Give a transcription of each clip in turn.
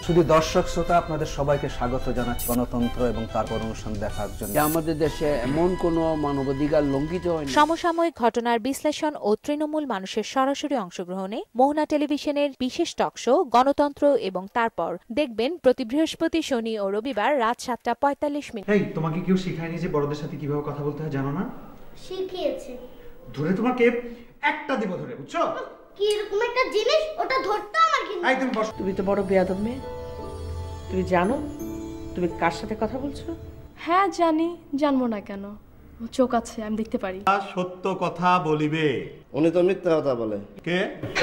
শুধু দর্শক শ্রোতা আপনাদের সবাইকে স্বাগত জানাচ্ছি গণতন্ত্র এবং তারপর অনুষ্ঠান দেখার জন্য। আমাদের দেশে এমন কোনো মানবাধিকার লঙ্ঘিত হয় না। সমসাময়িক ঘটনার বিশ্লেষণ ও তৃণমূল মানুষের সরাসরি অংশগ্রহণে মোহনা টেলিভিশনের বিশেষ টক শো গণতন্ত্র এবং তারপর দেখবেন প্রতি বৃহস্পতি, শনি ও রবিবার রাত 7:45। এই তোমাকে কেউ শেখায়নি যে বড়দের সাথে কিভাবে কথা বলতে হয়, জানো না? শিখিয়েছে। ধরে তোমাকে একটা দেব ধরে, বুঝছো? কি এরকম একটা জিনিস, ওটা ধরতে আমার কি? একদম বস। তুমি তো বড় বেয়াদব মেয়ে। তুমি জানো তুমি কার সাথে কথা বলছো? হ্যাঁ জানি, জানবো না কেন? চোখ আছে, আমি দেখতে পারি। সত্য কথা বলিবে। উনি তো মিথ্যা কথা বলে। কে?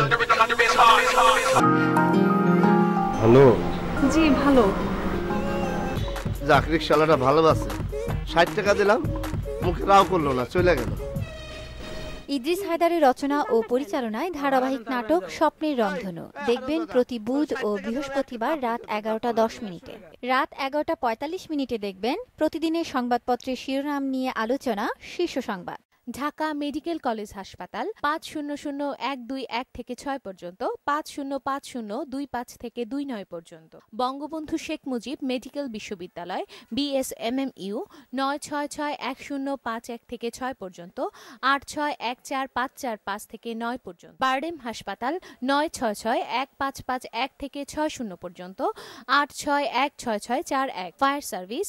হ্যালো। জি ভালো। চাকরির শালাটা ভালোবাসে, 60 টাকা দিলাম, মুখে রাও করলো না, চলে গেল। ইদ্রিস হায়দারের রচনা ও পরিচালনায় ধারাবাহিক নাটক স্বপ্নের রংধনু দেখবেন প্রতি বুধ ও বৃহস্পতিবার রাত 11:10। রাত 11:45 দেখবেন প্রতিদিনের সংবাদপত্রের শিরোনাম নিয়ে আলোচনা শীর্ষ সংবাদ। ঢাকা মেডিকেল কলেজ হাসপাতাল 500-121 থেকে 6 পর্যন্ত, 505025 থেকে 29 পর্যন্ত। বঙ্গবন্ধু শেখ মুজিব মেডিকেল বিশ্ববিদ্যালয় BSMMU 9661051 থেকে 6 পর্যন্ত, 86145545 থেকে 9 পর্যন্ত। বারডেম হাসপাতাল 9661551 থেকে 60 পর্যন্ত, 86166641। Fire service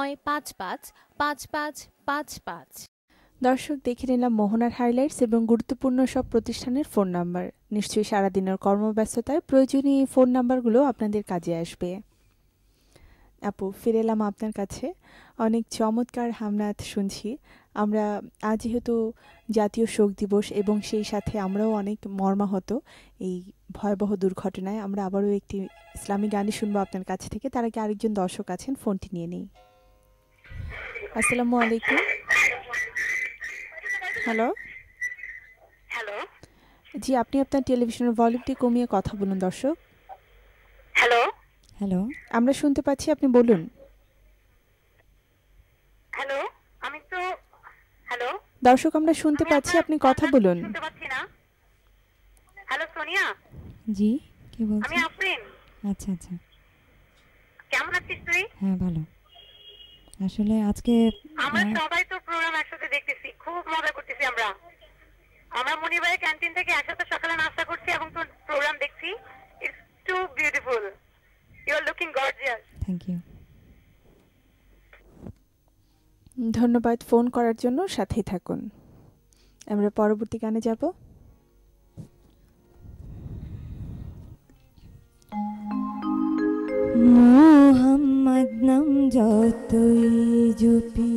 9555555। দর্শক, দেখে নিলাম মোহনার হাইলাইটস এবং গুরুত্বপূর্ণ সব প্রতিষ্ঠানের ফোন নাম্বার। নিশ্চয়ই সারাদিনের কর্মব্যস্ততায় প্রয়োজনীয় এই ফোন নাম্বারগুলো আপনাদের কাজে আসবে। আপু, ফিরে এলাম আপনার কাছে। অনেক চমৎকার হামনাত শুনছি আমরা। আজ যেহেতু জাতীয় শোক দিবস এবং সেই সাথে আমরাও অনেক মর্মাহত এই ভয়াবহ দুর্ঘটনায়, আমরা আবারও একটি ইসলামী গানই শুনবো আপনার কাছ থেকে। তার আগে আরেকজন দর্শক আছেন, ফোনটি নিয়ে নেই। আসসালামু আলাইকুম। হ্যালো। হ্যালো। জি, আপনি আপনার টেলিভিশনের ভলিউমটি কমিয়ে কথা বলুন দর্শক। হ্যালো। হ্যালো, আমরা শুনতে পাচ্ছি, আপনি বলুন। হ্যালো, আমি তো হ্যালো দর্শক, আমরা শুনতে পাচ্ছি, আপনি কথা বলুন। শুনতে পাচ্ছি না। হ্যালো সোনিয়া। জি, কে বলছেন? আমি আফরিন। আচ্ছা আচ্ছা, কেমন আছিস তুই? হ্যাঁ ভালো। আসলে আজকে আমরা সবাই তো প্রোগ্রাম একসাথে দেখতেছি, খুব মজা করতেছি। আমরা মনির ভাইয়ের ক্যান্টিন থেকে একসাথে সকালে নাস্তা করছি এবং তোর প্রোগ্রাম দেখছি। It's too beautiful, you are looking gorgeous. Thank you. ধন্যবাদ ফোন করার জন্য, সাথেই থাকুন। আমরা পরবর্তী গানে যাব। মোহাম্মদ নাম যতই জপি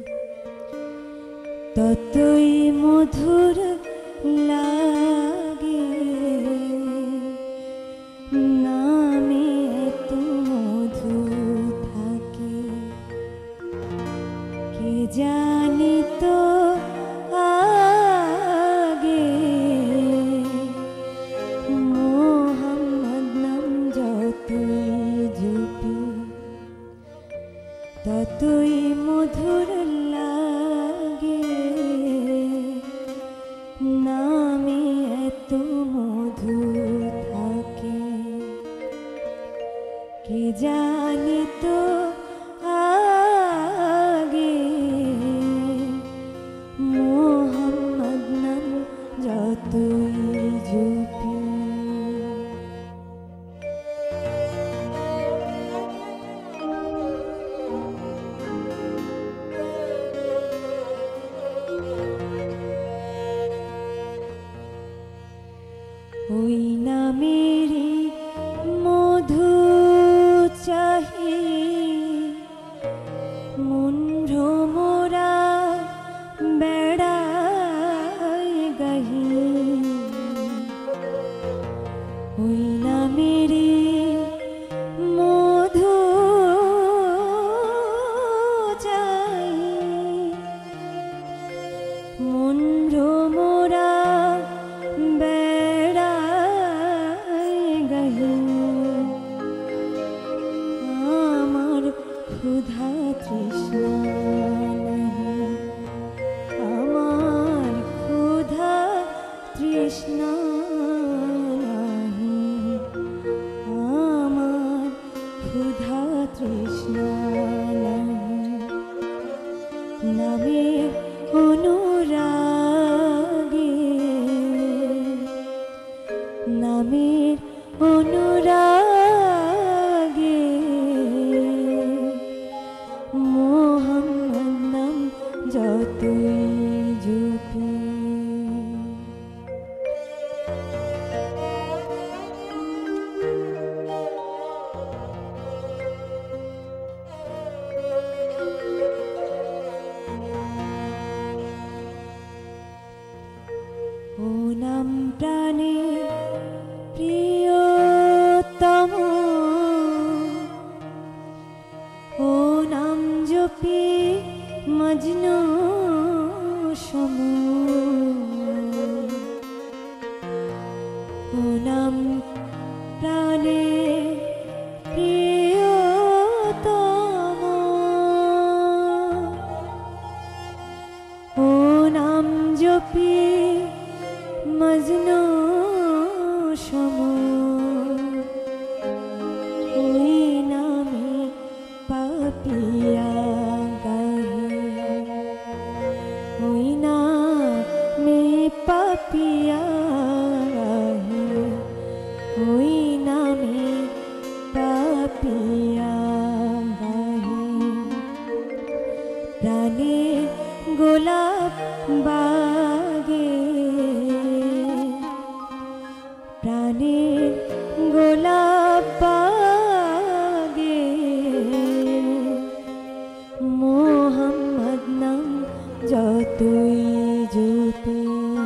ততই মধুর লাগে, নামে এত মধু থাকে কে জানি তো আগে। মোহাম্মদ নাম যতই জপি ততই মধুর লাগে, নামে এত মধু থাকে কে জানি তো আগে। মোহাম্মদ নাম যতই জপি। ওই নামেরই মধু চাহি মন ভ্রমরা বেড়ায় গাহি। ওই নামেরই মধু চাই মন ভ্রমরা আমার ক্ষুধা তৃষ্ণা নাহি, আমার ক্ষুধা তৃষ্ণা নাহি, আমার নামের অনুরাগে নামের অনুরাগে মোহাম্মদ নাম যতই জপি ও নাম প্রাণে প্রিয়তম ও নাম জপি মজনু সম ও নাম প্রাণে প্রিয়তম ও নাম জপি মজনু সম ওই নামে পাপিয়া গাহে ওই নামে পাপিয়া গাহে ওই নামে পাপিয়া গাহে প্রাণের গোলাপ বাগে প্রাণের গোলাপ বাগে মোহাম্মদ নাম যতই জপি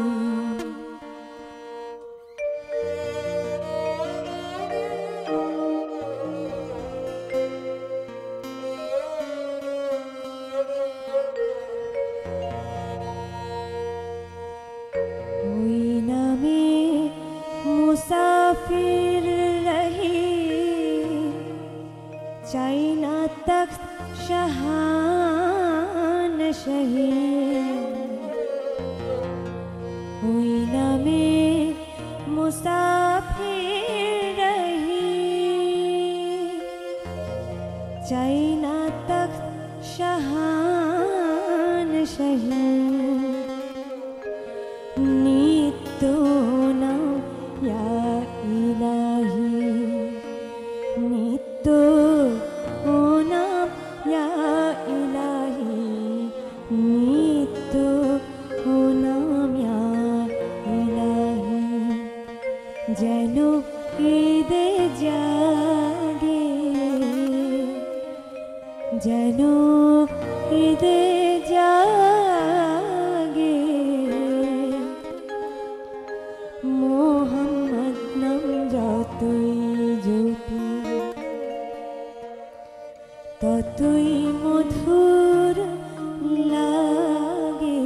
ওই নামে মুসাফির রহি চাই না তখ্ত শাহান শহী ওই নামে মুসাফির রহি চাই না তখ্ত শাহান শহী নিত্য নাম ইয়া ইলাহি নিত্য ও নাম ইয়া ইলাহি নিত্য ও নাম ইয়া ইলাহি যেন হৃদে জাগে যেন হৃদে জাগে মোহাম্মদ নাম যতই জপি ততই মধুর লাগে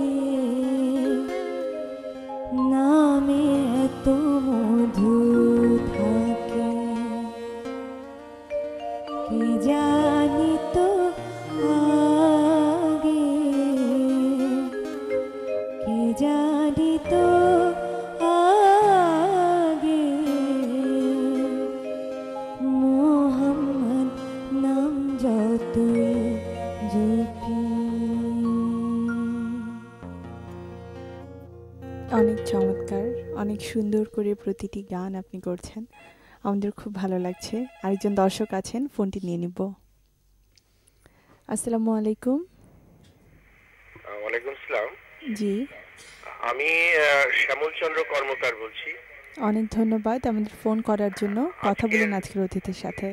নামে এত মধু থাকে কে জানি তো আগে কে জানি তো আগে মোহাম্মদ নাম যতই জপি অনেক চমৎকার, অনেক সুন্দর করে প্রতিটি গান আপনি করছেন, আমাদের খুব ভালো লাগছে। আরেকজন দর্শক আছেন, ফোনটি নিয়ে নিব। আসসালামু আলাইকুম। ওয়ালাইকুম আসসালাম। জি, আমি শ্যামল চন্দ্র কর্মকার বলছি। অনেক ধন্যবাদ আমাদের ফোন করার জন্য। কথা বলেন আজকের অতিথির সাথে।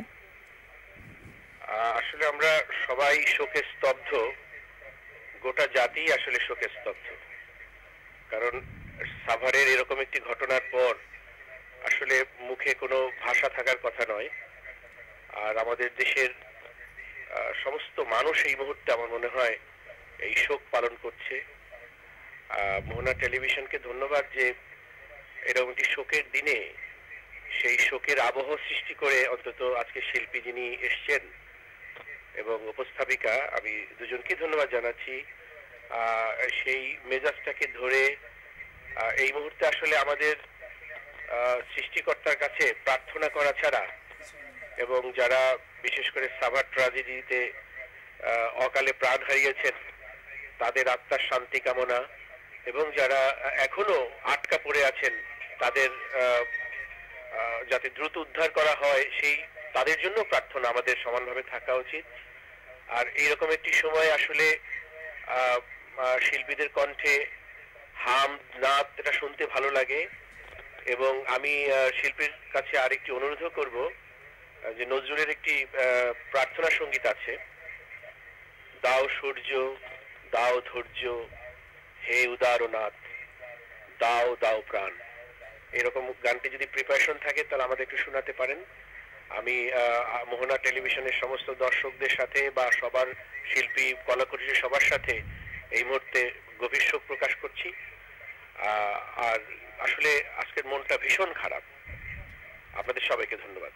আসলে আমরা সবাই শোকে স্তব্ধ, গোটা জাতি আসলে শোকে স্তব্ধ। কারণ সাভারের এরকম একটি ঘটনার পর আসলে মুখে কোনো ভাষা থাকার কথা নয়। আর আমাদের দেশের সমস্ত মানুষ এই মুহূর্তে আমার মনে হয় এই শোক পালন করছে। মোহনা টেলিভিশনকে ধন্যবাদ যে এরকম একটি শোকের দিনে সেই শোকের আবহ সৃষ্টি করে অন্তত আজকে শিল্পী যিনি এসছেন এবং উপস্থাপিকা, আমি দুজনকে ধন্যবাদ জানাচ্ছি। সেই মেজাজটাকে ধরে এই মুহূর্তে আসলে আমাদের সৃষ্টিকর্তার কাছে প্রার্থনা করা ছাড়া, এবং যারা বিশেষ করে সাভার ট্র্যাজেডিতে অকালে প্রাণ হারিয়েছেন তাদের আত্মার শান্তি কামনা এবং যারা এখনো আটকা পড়ে আছেন তাদের যাতে দ্রুত উদ্ধার করা হয় সেই তাদের জন্য প্রার্থনা আমাদের সমানভাবে থাকা উচিত। আর এইরকম একটি সময় আসলে শিল্পীদের কণ্ঠে হাম নাদ এটা শুনতে ভালো লাগে এবং আমি শিল্পীর কাছে আরেকটি অনুরোধ করব যে নজরুলের একটি প্রার্থনা সঙ্গীত আছে, দাও সূর্য দাও ধৈর্য হে উদারনাথ দাও দাও প্রাণ। এরকম গানটি যদি প্রিপারেশন থাকে তাহলে আমাদের একটু শোনাতে পারেন। আমি মোহনা টেলিভিশনের সমস্ত দর্শকদের সাথে বা সবার শিল্পী কলাকুশলী সবার সাথে এই মুহূর্তে গভীর শোক প্রকাশ করছি। আর আসলে আজকের মনটা ভীষণ খারাপ। আপনাদের সবাইকে ধন্যবাদ।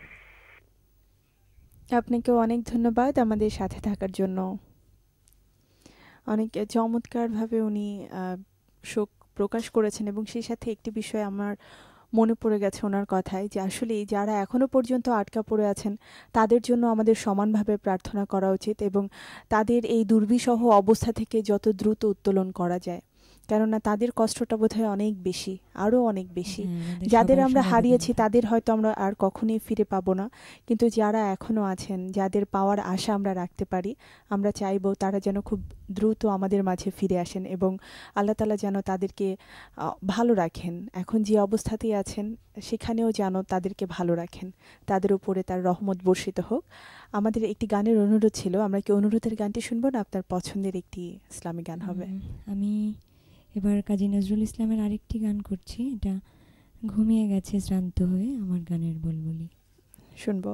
আপনাকেও অনেক ধন্যবাদ আমাদের সাথে থাকার জন্য। অনেক চমৎকারভাবে উনি শোক প্রকাশ করেছেন এবং সেই সাথে একটি বিষয় আমার মনে পড়ে গেছে ওনার কথায় যে আসলে যারা এখনো পর্যন্ত আটকা পড়ে আছেন তাদের জন্য আমাদের সমানভাবে প্রার্থনা করা উচিত এবং তাদের এই দুর্বিষহ অবস্থা থেকে যত দ্রুত উত্তোলন করা যায়, কেননা তাদের কষ্টটা বোধহয় অনেক বেশি, আরও অনেক বেশি। যাদের আমরা হারিয়েছি তাদের হয়তো আমরা আর কখনোই ফিরে পাবো না, কিন্তু যারা এখনও আছেন, যাদের পাওয়ার আশা আমরা রাখতে পারি, আমরা চাইবো তারা যেন খুব দ্রুত আমাদের মাঝে ফিরে আসেন এবং আল্লাহ তাআলা যেন তাদেরকে ভালো রাখেন। এখন যে অবস্থাতেই আছেন সেখানেও যেন তাদেরকে ভালো রাখেন, তাদের উপরে তার রহমত বর্ষিত হোক। আমাদের একটি গানের অনুরোধ ছিল, আমরা কি অনুরোধের গানটি শুনবো না আপনার পছন্দের একটি ইসলামী গান হবে? আমি এবার কাজী নজরুল ইসলামের আরেকটি গান করছি, এটা ঘুমিয়ে গেছে শ্রান্ত হয়ে আমার গানের বুলবুলি। শুনবো।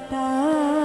বাতাস